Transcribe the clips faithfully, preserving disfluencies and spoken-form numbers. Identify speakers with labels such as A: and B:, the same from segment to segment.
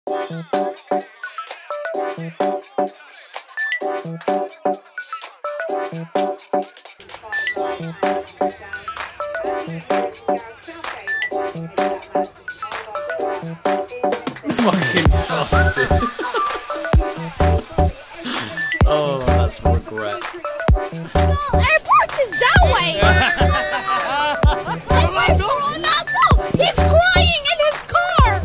A: Fucking bastard. Oh, that's regret.
B: No, airport is that way. I went for Ronaldo. He's crying in his car.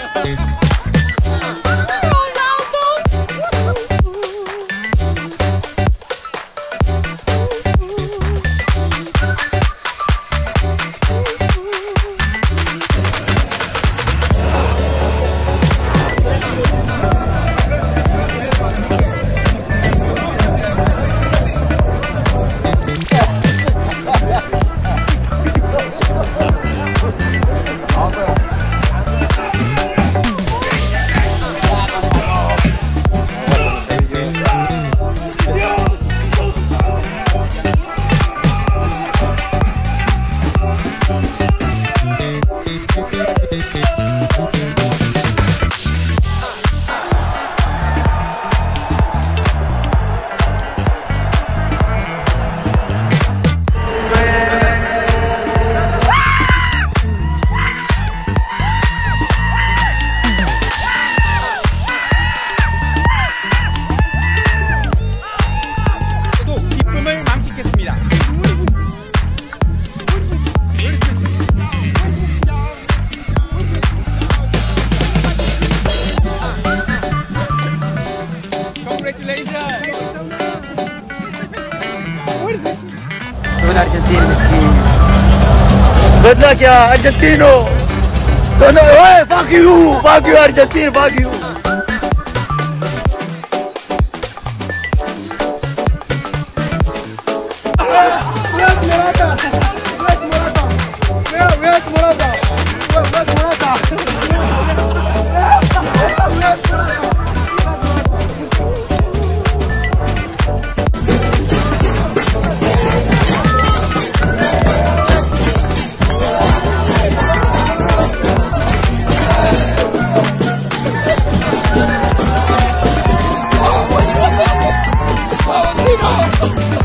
C: الارجنتين مسكين. Good luck يا ارجنتينو. Hey, fuck you, fuck you Argentina, fuck you. Where's Morata? Where's Morata? Where, where's Morata? Where, where's Morata?
B: Oh,